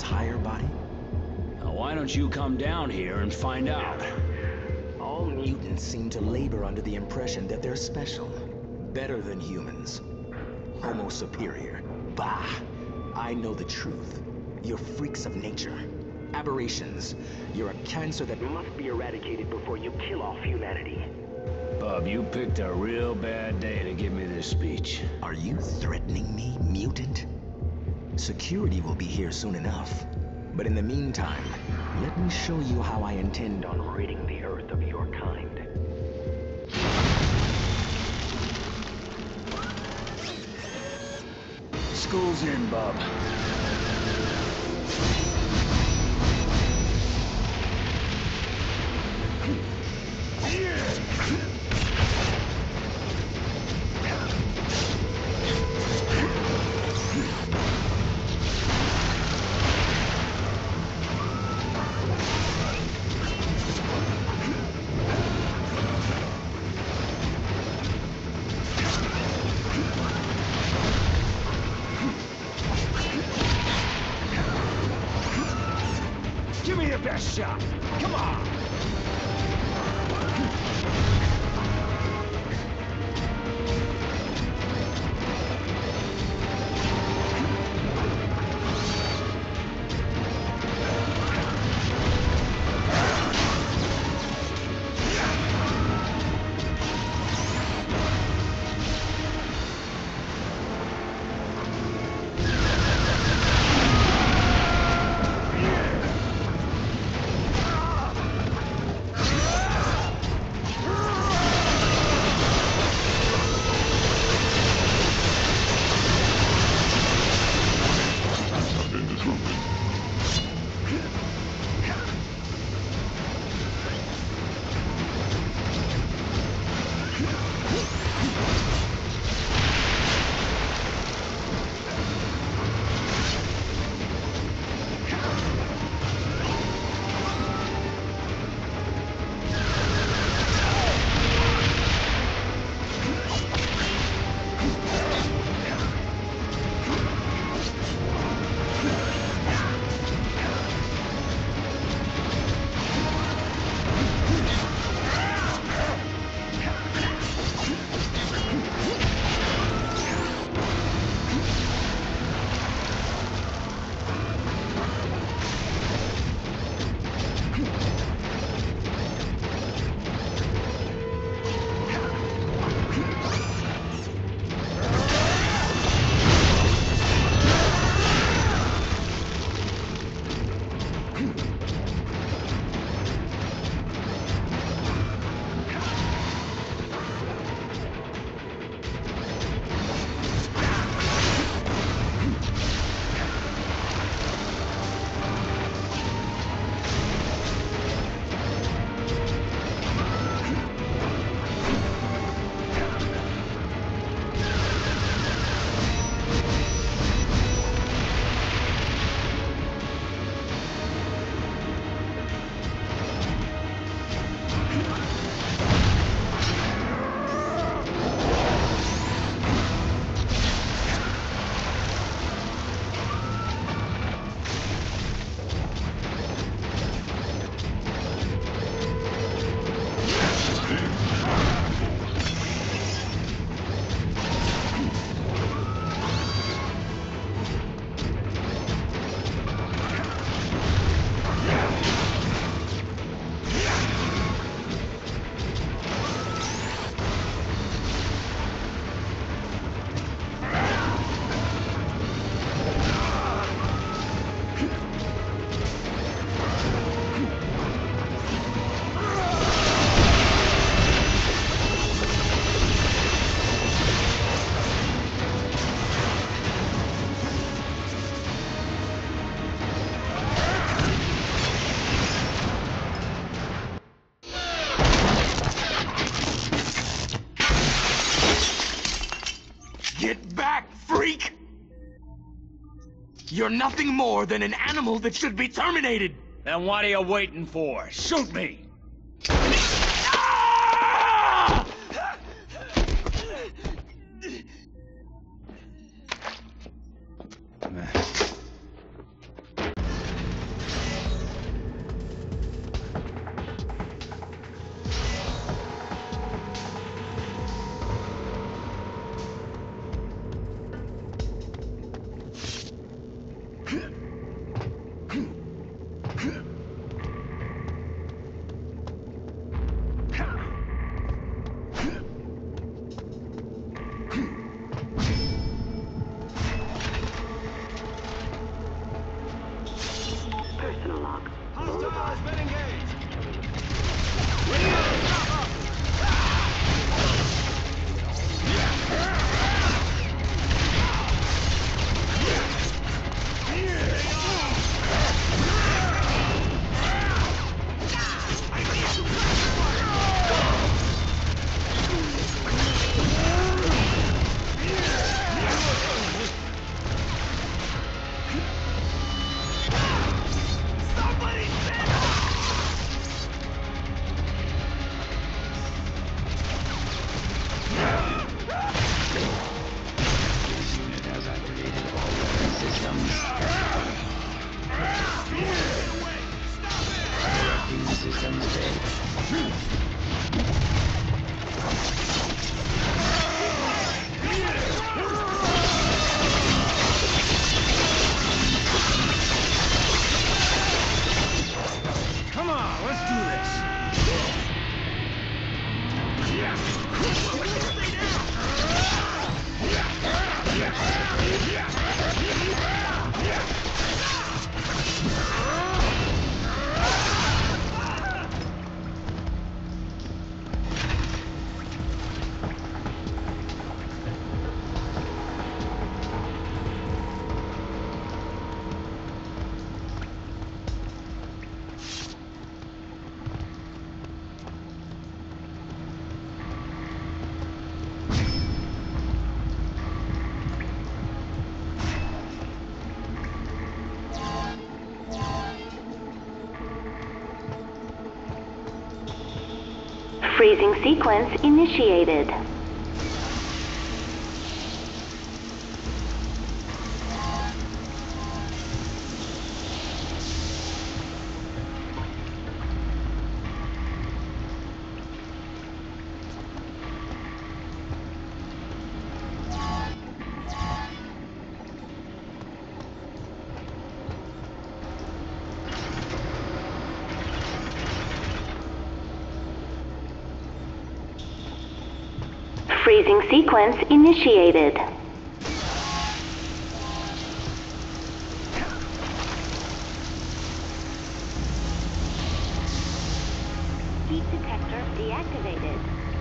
entire body? Now, why don't you come down here and find out? All mutants seem to labor under the impression that they're special. Better than humans. Homo superior. Bah! I know the truth. You're freaks of nature. Aberrations. You're a cancer that must be eradicated before you kill off humanity. Bub, you picked a real bad day to give me this speech. Are you threatening me, mutant? Security will be here soon enough. But in the meantime, let me show you how I intend on ridding the Earth of your kind. School's in, Bub. Give me your best shot. Come on. Get back, freak! You're nothing more than an animal that should be terminated! Then what are you waiting for? Shoot me! Ah! Freezing sequence initiated. Freezing sequence initiated. Heat detector deactivated.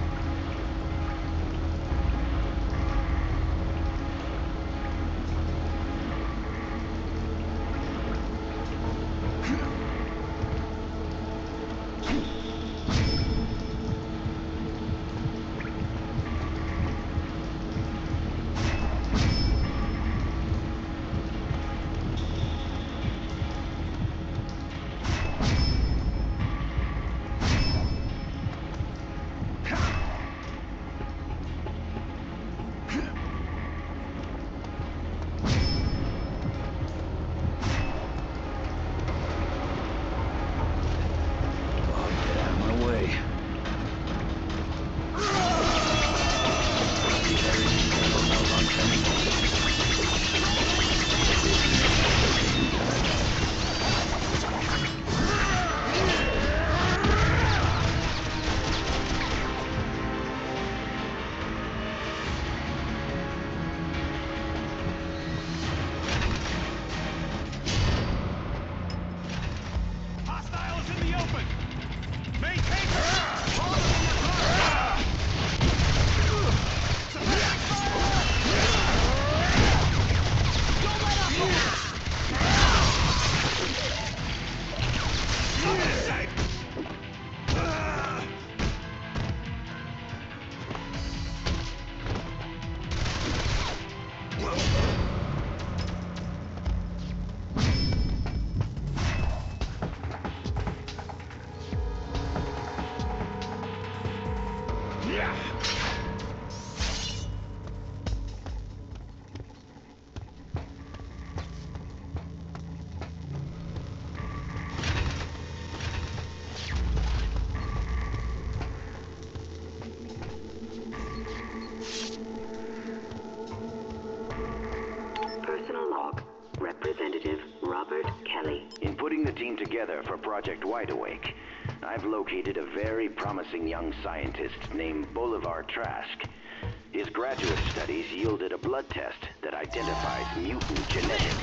Representative Robert Kelly. In putting the team together for Project Wide Awake, I've located a very promising young scientist named Bolivar Trask. His graduate studies yielded a blood test that identifies mutant genetics.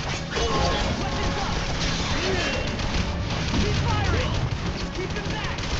Keep them back!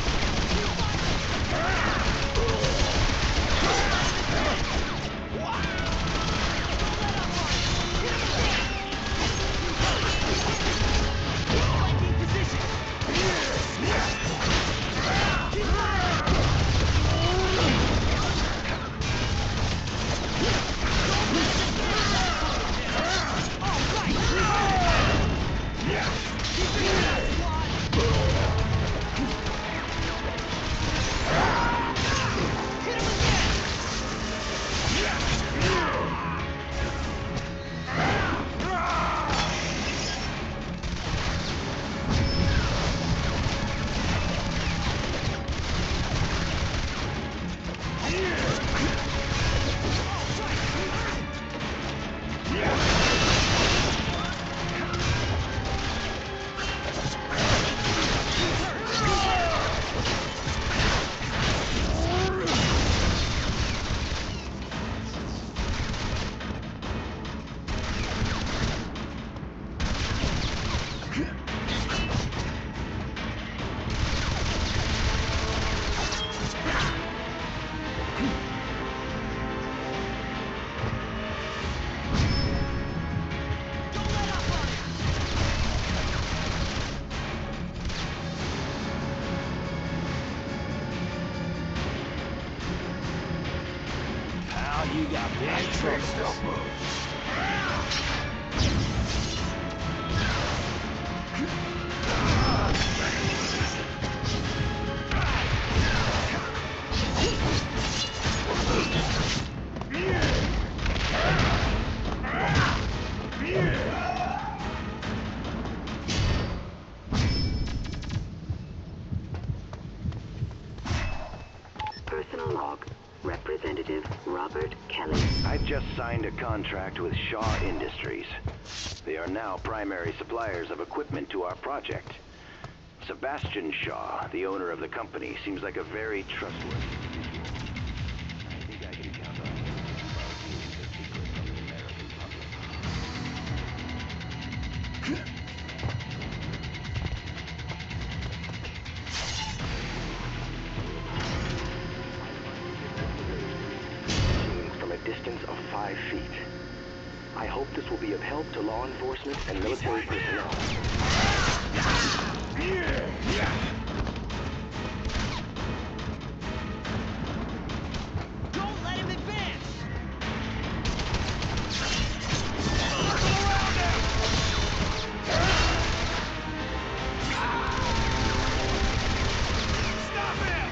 You got bad tricks. Don't move. Personal log. Representative Robert Kelly. I've just signed a contract with Shaw Industries. They are now primary suppliers of equipment to our project. Sebastian Shaw, the owner of the company, seems like a very trustworthy individual. I think I can count on him to keep our dealings a secret from the American public. From a distance of 5 feet. I hope this will be of help to law enforcement and military personnel. Don't let him advance! Stop him!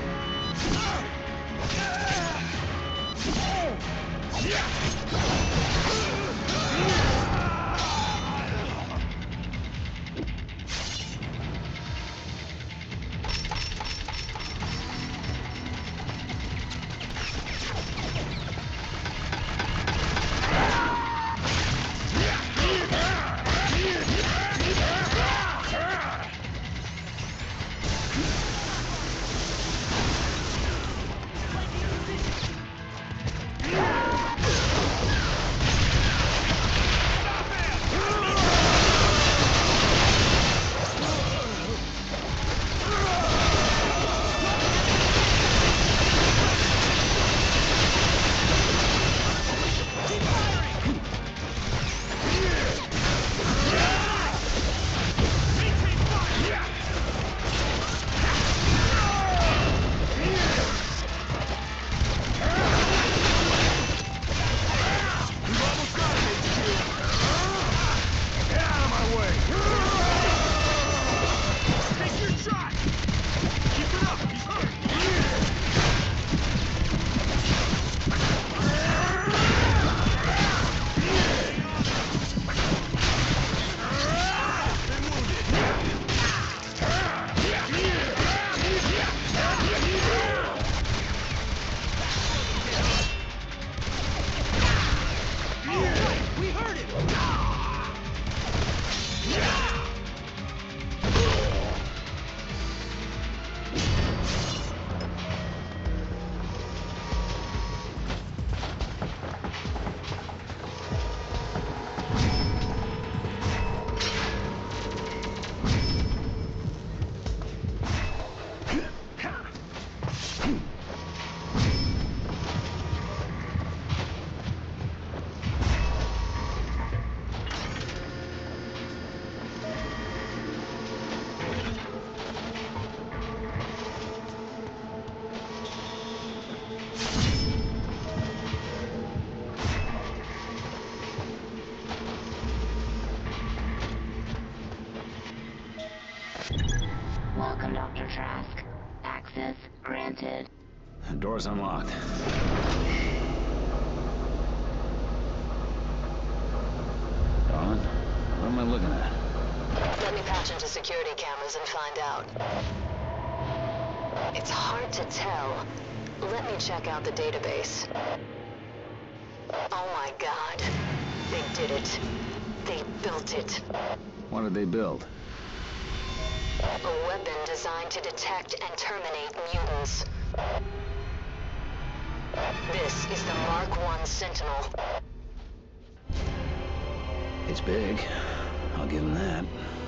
Welcome, Dr. Trask. Access granted. Door's unlocked. Dawn, what am I looking at? Let me patch into security cameras and find out. It's hard to tell. Let me check out the database. Oh my god. They did it. They built it. What did they build? A weapon designed to detect and terminate mutants. This is the MARK-1 Sentinel. It's big. I'll give them that.